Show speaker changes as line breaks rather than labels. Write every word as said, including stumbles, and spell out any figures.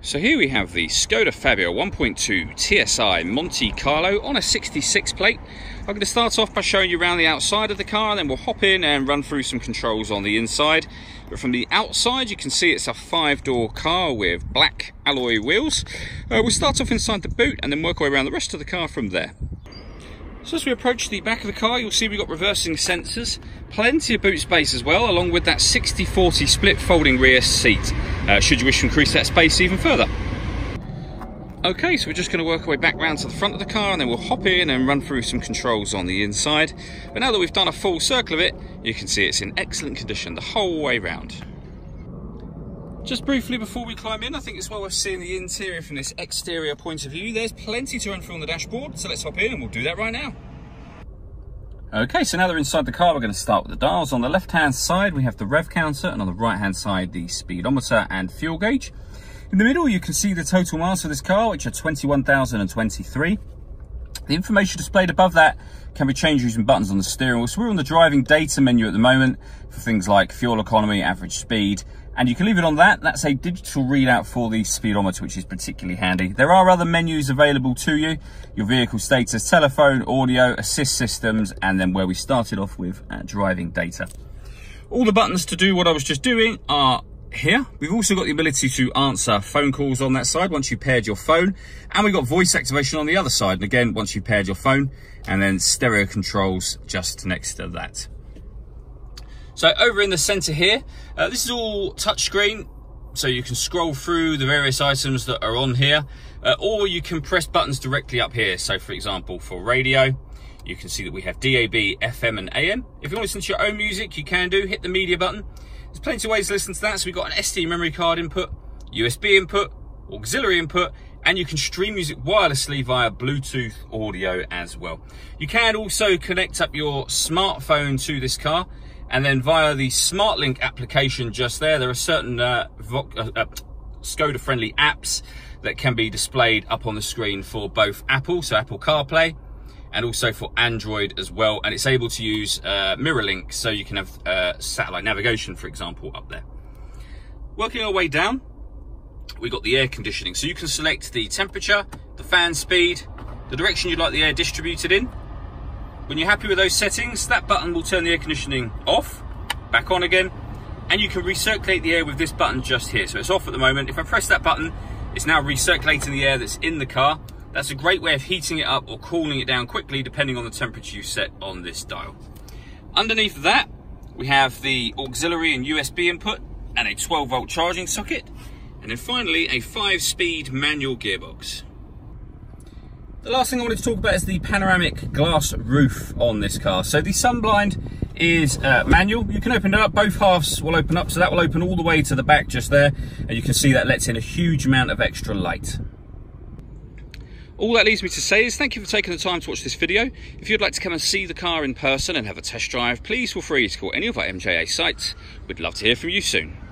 So here we have the Skoda Fabia one point two T S I Monte Carlo on a sixty-six plate. I'm going to start off by showing you around the outside of the car, and then we'll hop in and run through some controls on the inside. But from the outside you can see it's a five-door car with black alloy wheels. Uh, we'll start off inside the boot and then work our way around the rest of the car from there. So as we approach the back of the car, you'll see we've got reversing sensors, plenty of boot space as well, along with that sixty forty split folding rear seat, uh, should you wish to increase that space even further. Okay, so we're just going to work our way back round to the front of the car, and then we'll hop in and run through some controls on the inside. But now that we've done a full circle of it, you can see it's in excellent condition the whole way round. Just briefly before we climb in, I think it's well worth seeing the interior from this exterior point of view. There's plenty to run through on the dashboard, so let's hop in and we'll do that right now. Okay, so now that we're inside the car, we're going to start with the dials. On the left-hand side, we have the rev counter, and on the right-hand side, the speedometer and fuel gauge. In the middle, you can see the total miles for this car, which are twenty-one thousand twenty-three. The information displayed above that can be changed using buttons on the steering wheel. So we're on the driving data menu at the moment for things like fuel economy, average speed, and you can leave it on that. That's a digital readout for the speedometer, which is particularly handy. There are other menus available to you: your vehicle status, telephone, audio, assist systems, and then where we started off with uh, driving data. All the buttons to do what I was just doing are here. We've also got the ability to answer phone calls on that side once you've paired your phone, and we've got voice activation on the other side, and again once you've paired your phone, and then stereo controls just next to that. So over in the center here, uh, this is all touchscreen, so you can scroll through the various items that are on here, uh, or you can press buttons directly up here. So for example, for radio, you can see that we have D A B, F M and A M. If you want to listen to your own music, you can do, hit the media button. There's plenty of ways to listen to that. So we've got an S D memory card input, U S B input, auxiliary input, and you can stream music wirelessly via Bluetooth audio as well. You can also connect up your smartphone to this car, and then via the SmartLink application just there, there are certain uh, uh, uh, Skoda-friendly apps that can be displayed up on the screen for both Apple, so Apple CarPlay, and also for Android as well, and it's able to use uh, MirrorLink, so you can have uh, satellite navigation, for example, up there. Working our way down, we've got the air conditioning, so you can select the temperature, the fan speed, the direction you'd like the air distributed in. When you're happy with those settings, that button will turn the air conditioning off, back on again, and you can recirculate the air with this button just here. So it's off at the moment. If I press that button, it's now recirculating the air that's in the car. That's a great way of heating it up or cooling it down quickly, depending on the temperature you set on this dial. Underneath that, we have the auxiliary and U S B input and a twelve volt charging socket. And then finally, a five-speed manual gearbox. The last thing I wanted to talk about is the panoramic glass roof on this car. So the sunblind is uh, manual. You can open it up, both halves will open up, so that will open all the way to the back just there. And you can see that lets in a huge amount of extra light. All that leaves me to say is thank you for taking the time to watch this video. If you'd like to come and see the car in person and have a test drive, please feel free to call any of our M J A sites. We'd love to hear from you soon.